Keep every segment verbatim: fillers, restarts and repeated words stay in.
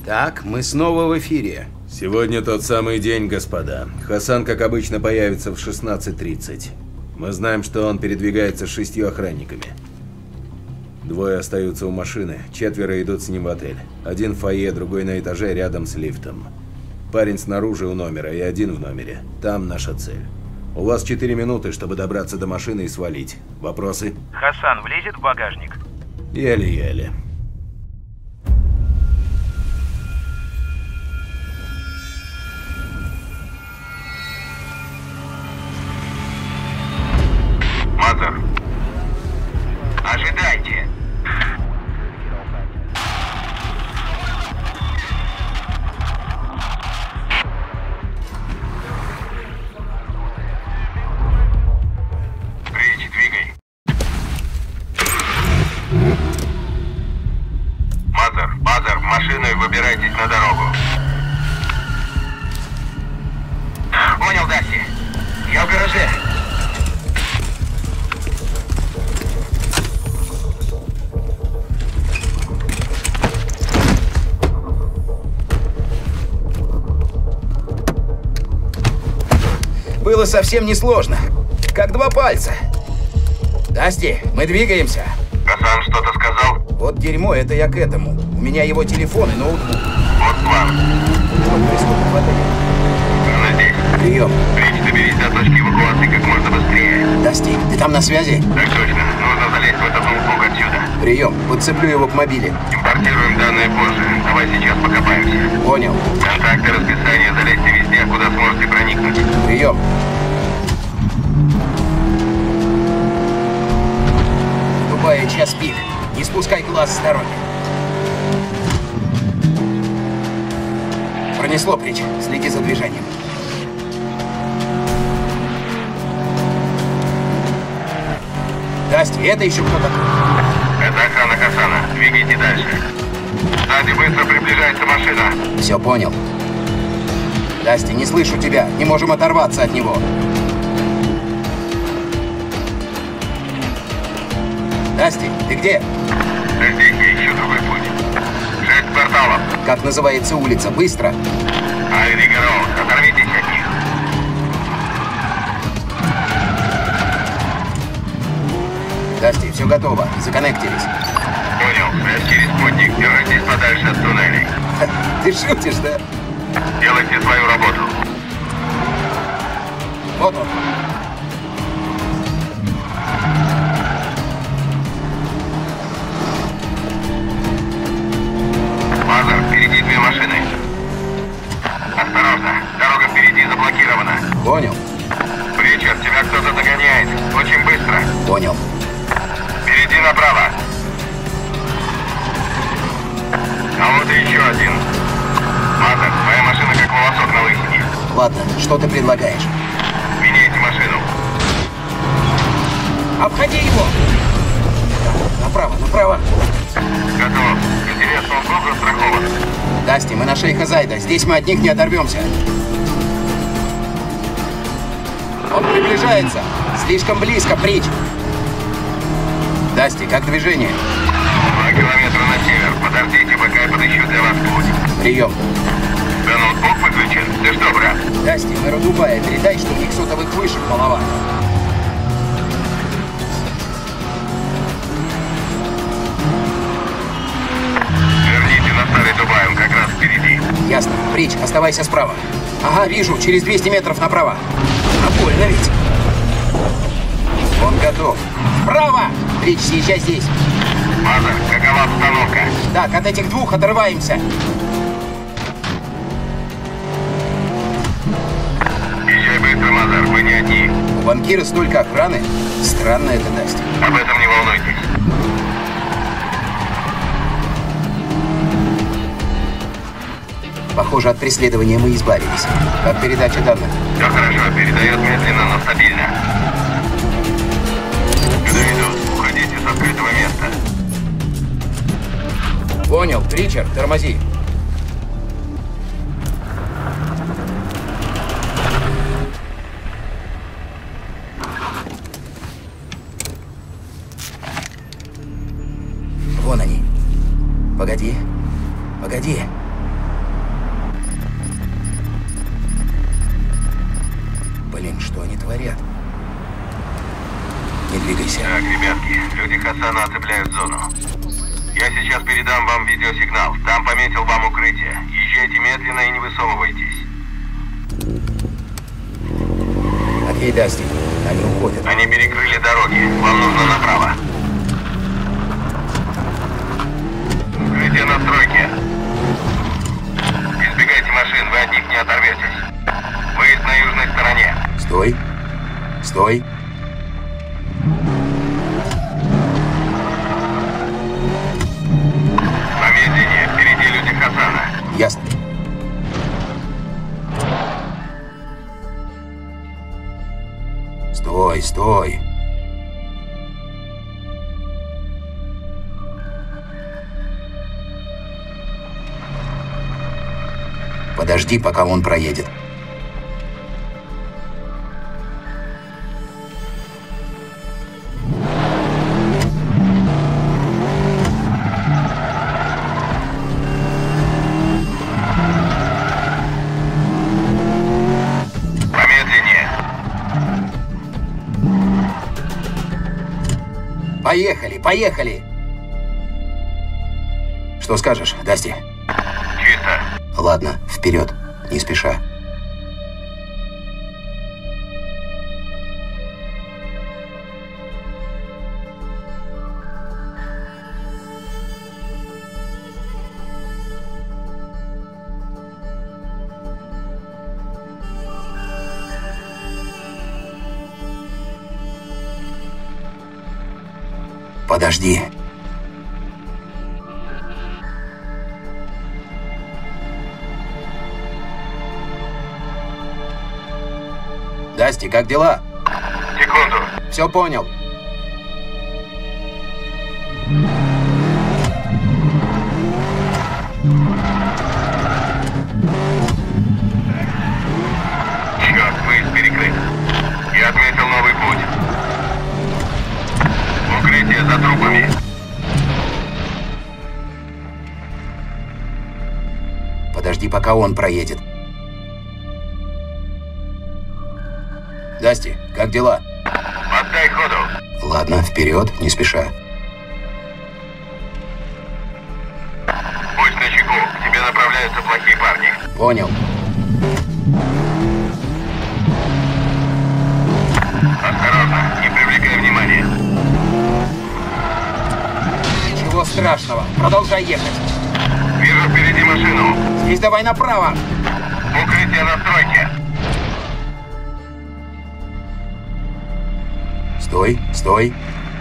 Так, мы снова в эфире. Сегодня тот самый день, господа. Хасан, как обычно, появится в шестнадцать тридцать. Мы знаем, что он передвигается с шестью охранниками. Двое остаются у машины, четверо идут с ним в отель. Один в фойе, другой на этаже рядом с лифтом. Парень снаружи у номера и один в номере. Там наша цель. У вас четыре минуты, чтобы добраться до машины и свалить. Вопросы? Хасан влезет в багажник? Еле-еле. Мазер, ожидайте. Прич, двигай. Мазер, Мазер, в машину и выбирайтесь на дорогу. Понял, Дасти. Я в гараже. Было совсем несложно. Как два пальца. Дасти, мы двигаемся. Хасан что-то сказал? Вот дерьмо, это я к этому. У меня его телефон и ноутбук. Вот план. Вот преступник в отеле. Она здесь. Прием. Прич, доберись до точки эвакуации как можно быстрее. Дасти, ты там на связи? Так точно. Нужно залезть в этот ноутбук отсюда. Прием. Подцеплю его к мобиле. Импортируем данные позже. Давай сейчас покопаемся. Понял. Контакты, расписание, залезьте везде, куда сможете проникнуть. Прием. Дубая, час пик. Не спускай глаз с дороги. Пронесло, Прич. Следи за движением. Дасти, это еще кто такой? Это охрана Хасана. Двигайте дальше. Сзади быстро приближается машина. Все понял. Дасти, не слышу тебя. Не можем оторваться от него. Дасти, ты где? Да здесь я ищу другой путь. Шесть кварталов. Как называется улица? Быстро. Айрига Роуд. Оторвитесь от них. Дасти, все готово. Законнектились. Понял. Связь через спутник. Держитесь подальше от туннелей. Ты шутишь, да? Делайте свою работу. Вот он. Мазер, впереди две машины. Осторожно. Дорога впереди заблокирована. Понял. Причард, тебя кто-то догоняет. Очень быстро. Понял. Впереди направо. А вот и еще один. Мазер, твоя машина как волосок на лысине. Ладно, что ты предлагаешь? Меняйте машину. Обходи его! Направо, направо. Готов. Интересно, он сколько страхован? Дасти, мы на шейха Зайда. Здесь мы от них не оторвемся. Он приближается. Слишком близко, Прич. Дасти, как движение? Два километра на север. Подождите, пока я подыщу для вас путь. Прием. Да ноутбук выключен. Ты что, брат? Дасти, мэру Дубая, передай, что у них сотовых вышек маловато. Верните на старый Дубай, он как раз впереди. Ясно. Прич, оставайся справа. Ага, вижу, через двести метров направо. А больно ведь. Он готов. Вправо! Прич, съезжай здесь. Мазер, какова обстановка? Так, от этих двух отрываемся. Езжай быстро, Мазер, вы не одни. У банкира столько охраны. Странно это, Дасти. Об этом не волнуйтесь. Похоже, от преследования мы избавились. Как передача данных? Все хорошо, передает медленно, но стабильно. Сюда идут. Уходите с открытого места. Понял. Ричард, тормози. Вон они. Погоди. Погоди. Блин, что они творят? Не двигайся. Так, ребятки, люди Хасана оцепляют зону. Я сейчас передам вам видеосигнал. Там пометил вам укрытие. Езжайте медленно и не высовывайтесь. Окей, Дасти. Они уходят. Они перекрыли дороги. Вам нужно направо. Укрытие на стройке. Избегайте машин, вы от них не оторветесь. Выезд на южной стороне. Стой. Стой. Помедленнее. Впереди люди Хасана. Ясно. Стой, стой. Подожди, пока он проедет. Поехали, поехали! Что скажешь, Дасти? Чисто. Ладно, вперед, не спеша. Подожди. Дасти, как дела? Секунду. Все понял. Черт, выезд перекрыт. Я отметил новый путь. Укрытие за трупами. Подожди, пока он проедет. Дасти, как дела? Отдай ходу. Ладно, вперед, не спеша. Будь начеку, к тебе направляются плохие парни. Понял. Осторожно, не привлекай внимания. Ничего страшного, продолжай ехать. Вижу впереди машину. Здесь давай направо. Укрытие на стройке. Стой, стой.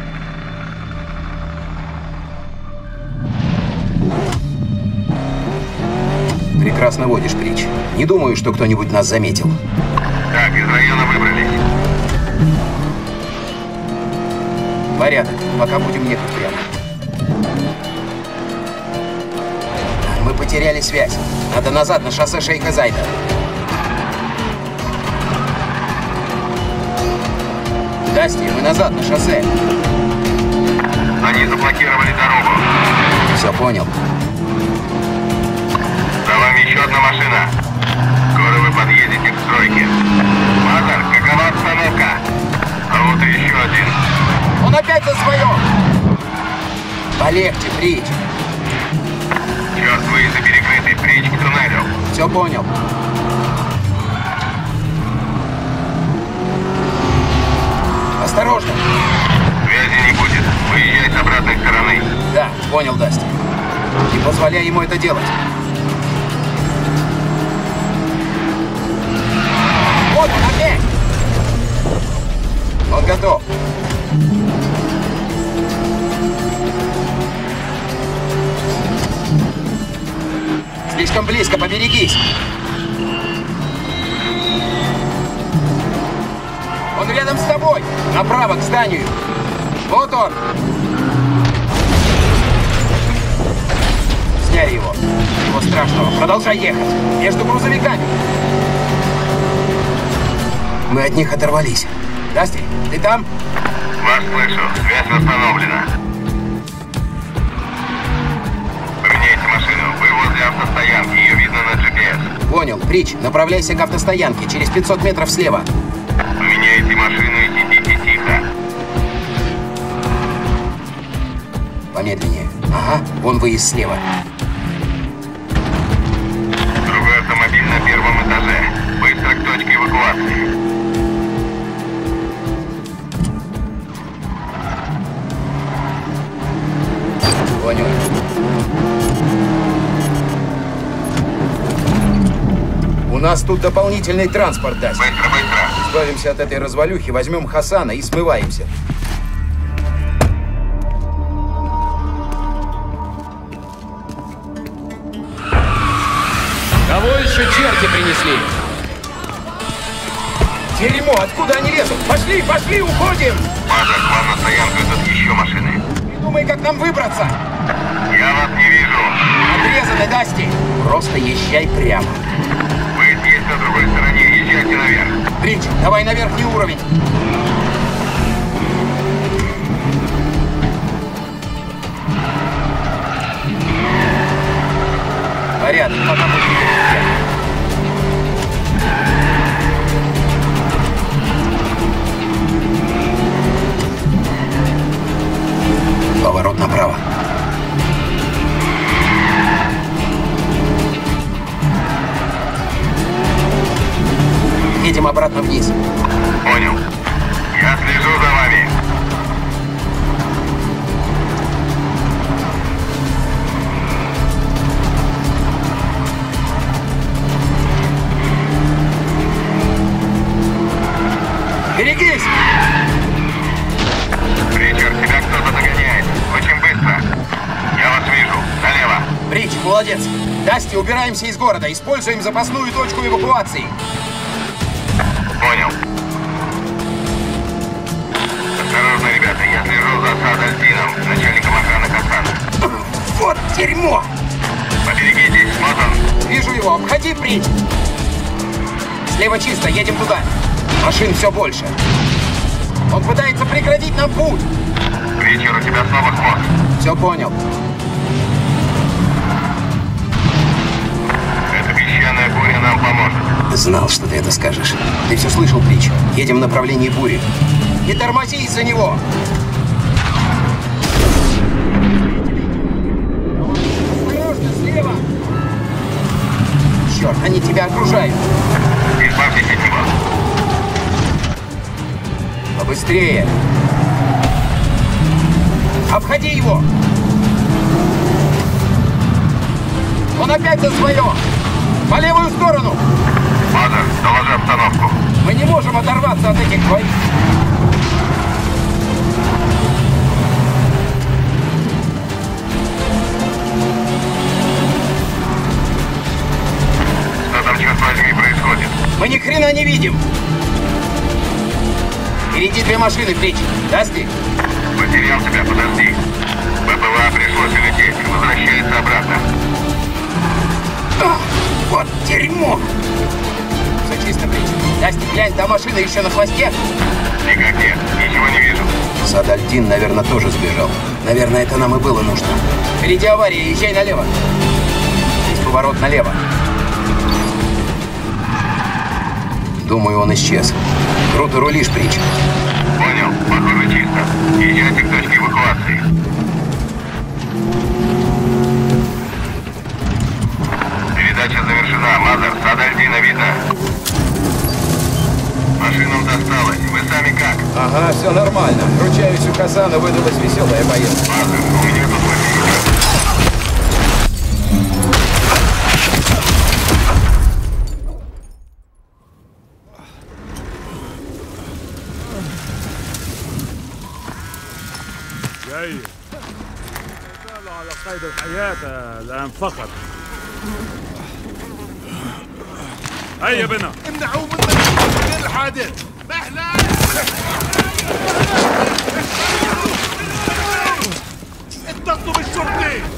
Прекрасно водишь, Прич. Не думаю, что кто-нибудь нас заметил. Так, из района выбрались. Порядок, пока будем ехать прямо. Мы потеряли связь. Надо назад на шоссе Шейха Зайда. Дасти, мы назад на шоссе. Они заблокировали дорогу. Все понял. За вами еще одна машина. Скоро вы подъедете к стройке. Мазар, какова обстановка? А вот и еще один. Он опять за свое! Полегче, Прич. Черт, выезды перекрыты. Прич к туннелю. Все понял. Осторожно. Связи не будет. Выезжай с обратной стороны. Да, понял, Дасти. Не позволяй ему это делать. Вот он опять! Он готов. Слишком близко, поберегись. Он рядом с тобой. Направо, к зданию. Вот он. Сняли его. Ничего страшного. Продолжай ехать. Между грузовиками. Мы от них оторвались. Дасти, ты там? Вас слышу. Связь восстановлена. Поменяйте машину. Вы возле автостоянки. Ее видно на джи пи эс. Понял. Прич, направляйся к автостоянке. Через пятьсот метров слева. Помедленнее. Ага, вон выезд слева. Другой автомобиль на первом этаже. Быстро к точке эвакуации. Понял. У нас тут дополнительный транспорт, Дасть. Быстро, быстро. Избавимся от этой развалюхи, возьмем Хасана и смываемся. Кого еще черти принесли? Дерьмо, откуда они лезут? Пошли, пошли, уходим! Мазер, к вам на стоянку идут еще машины. Думай, как нам выбраться. Я вас не вижу. Отрезаны, Дасти. Просто езжай прямо. Выезд есть на другой стороне. Езжайте наверх. Бридж, давай на верхний уровень. Порядок, пока будет. Поворот направо. Едем обратно вниз. Понял. Я слежу за вами. Берегись! Ричард, тебя кто-то догоняет. Очень быстро. Я вас вижу. Налево. Бридж, молодец. Дасти, убираемся из города. Используем запасную точку эвакуации. Понял. Осторожно, ребята. Я слежу за Садальдином, начальником охраны Хасана. Вот дерьмо! Поберегитесь. Вот он. Вижу его. Обходи, Бридж. Слева чисто. Едем туда. Машин все больше. Он пытается преградить нам путь. Ричард, у тебя снова хвост. Все понял. Эта песчаная буря нам поможет. Знал, что ты это скажешь. Ты все слышал, Бридж? Едем в направлении бури. Не тормози из-за него! Осторожно, слева! Черт, они тебя окружают! Избавьтесь от него. Побыстрее! Обходи его! Он опять за свое! По левую сторону! Мазер, доложи обстановку. Мы не можем оторваться от этих двоих! Что там, черт возьми, происходит? Мы ни хрена не видим! Впереди две машины, Бридж. Дасти? Потерял тебя, подожди. БПЛА пришлось улететь, возвращается обратно. А, вот дерьмо! Все чисто, Бридж. Дасти, глянь, та машина еще на хвосте. Никак нет, ничего не вижу. Садальдин, наверное, тоже сбежал. Наверное, это нам и было нужно. Впереди авария, езжай налево. Здесь поворот налево. Думаю, он исчез. Круто рулишь, Бридж. Понял, похоже чисто. Езжайте к точке эвакуации. Передача завершена. Мазер, Садальдина видно? Машинам досталось. Вы сами как? Ага, все нормально. Ручаюсь, у Хасана выдалась веселая поездка. Мазер, у меня тут возник. جاي زال على قيد الحياة الآن فقط. هيا بنا امنعوا من الحادث. مهلا اتصلوا بالشرطة.